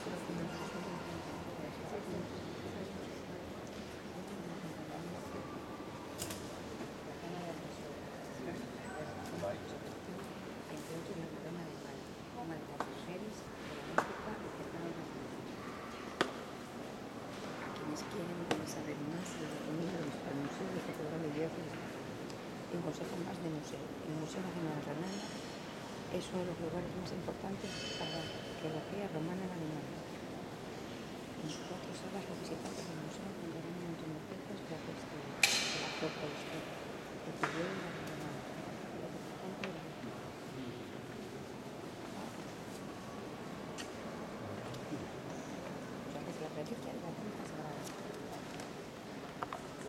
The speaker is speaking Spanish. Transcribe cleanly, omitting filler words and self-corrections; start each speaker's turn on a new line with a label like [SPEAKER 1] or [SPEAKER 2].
[SPEAKER 1] Quieren saber más de los dominios del Museo de Cathedral y Diócesis y consejo más de museo. El Museo Nacional de Granada es uno de los lugares más importantes para que la